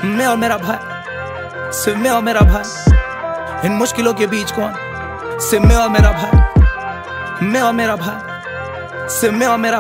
मैं और मेरा भाई, सिर्फ मैं और मेरा भाई, इन मुश्किलों के बीच कौन? सिर्फ मैं और मेरा भाई, मैं और मेरा भाई, सिर्फ मैं और मेरा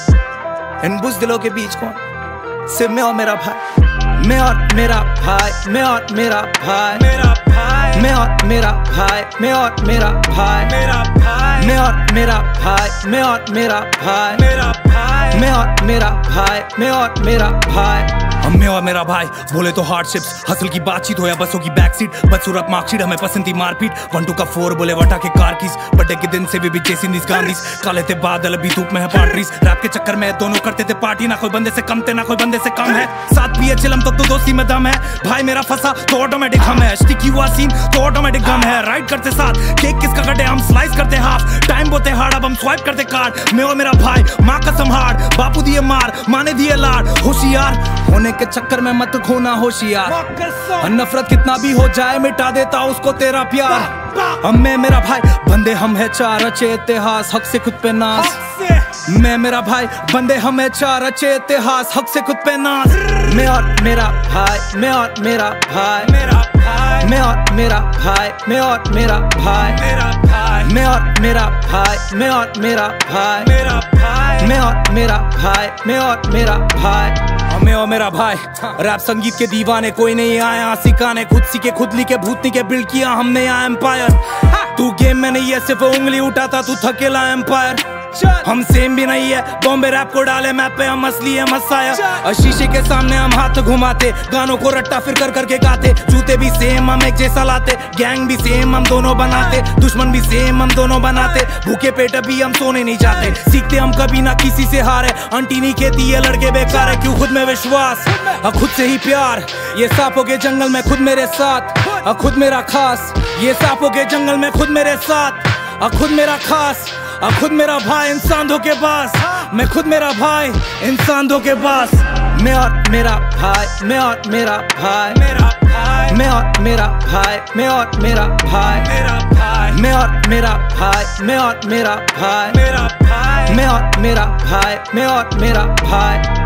भाई, इन बुज़दिलों के बीच कौन? सिर्फ मैं और मेरा भाई, मैं और मेरा भाई, मैं और मेरा भाई, मेरा भाई, मैं और मेरा भाई, मैं और मेरा भाई, मेरा भाई, मैं और मेरा भाई, मैं और मेरा भाई, मेरा भाई, मैं और मेरा भाई, मैं और मेरा भाई। हम मैं और मेरा भाई बोले तो हार्डशिप्स, हसल की बातचीत हो या बसों की बैकसीट, बदसूरत मार्कशीट हमें पसंद थी मारपीट, 1 2 का 4 बोले वटा के कार कीज, बर्थडे के दिन से भी चेसिंग दिस गांधीज, काले थे बादल अभी धूप में है पार्टीज, रैप के चक्कर में दोनों करते थे पार्टी, ना कोई बंदे से कम थे ना कोई बंदे से कम है, साथ पिए चिलम तो दोस्ती में दम है, भाई मेरा फंसा तो ऑटोमेटिक हम है, स्टिकी हुआ सीन तो ऑटोमेटिक गम है, राइड करते साथ केक किसका कटे हम स्लाइस करते हाफ, टाइम बोते हार्ड अब हम स्वाइप करते कार्ड, मैं और मेरा भाई माँ कसम हार्ड, बापू दिए मार माने दिए लाड, होशियार होने के चक्कर में मत खोना होशियार, नफरत कितना भी हो जाए मिटा देता उसको तेरा प्यार, हम मैं मेरा भाई बंदे हम है 4 रचे इतिहास, हक से खुद पे नाज, मैं मेरा भाई बंदे हम है 4 रचे इतिहास, हक से खुद पे नाज, मैं और मेरा भाई, मैं और मेरा भाई, मेरा भाई, मैं और मेरा भाई, मैं और मेरा भाई, मेरा भाई, मैं और मेरा भाई, मैं और मेरा भाई, मेरा भाई, मैं और मेरा भाई, मैं और मेरा भाई। मैं और मेरा भाई रैप संगीत के दीवाने, कोई नहीं आया सिखाने, खुद सीखे खुद लिखे भूतनी के बिल्ड किया हमने यहाँ एम्पायर, तू गेम में नहीं है सिर्फ उंगली उठाता तू थकेला एम्पायर, हम सेम भी नहीं है बॉम्बे रैप को डाले मैप पे हम असली है मसाया, शीशे के सामने हम हाथ घुमाते, गानों को रट्टा फिर कर करके गाते, जूते भी सेम हम एक जैसा लाते, गैंग भी सेम हम दोनों बनाते, दुश्मन भी सेम हम दोनों बनाते, भूखे पेट भी हम सोने नहीं जाते, सीखते हम कभी ना किसी से हारे, आंटी नहीं कहती ये लड़के बेकार है, क्यों खुद में विश्वास खुद से ही प्यार, ये सांपों के जंगल में खुद मेरे साथ खुद मेरा खास, ये सांपों के जंगल में खुद मेरे साथ खुद मेरा खास, खुद मेरा भाई इंसान धो के पास, मैं खुद मेरा भाई इंसान धो के पास, मैं और मेरा भाई, मैं और मेरा भाई, मेरा भाई, मैं और मेरा भाई, मैं और मेरा भाई, मेरा भाई, मैं और मेरा भाई, मैं और मेरा भाई, मेरा भाई, मैं और मेरा भाई, मैं और मेरा भाई।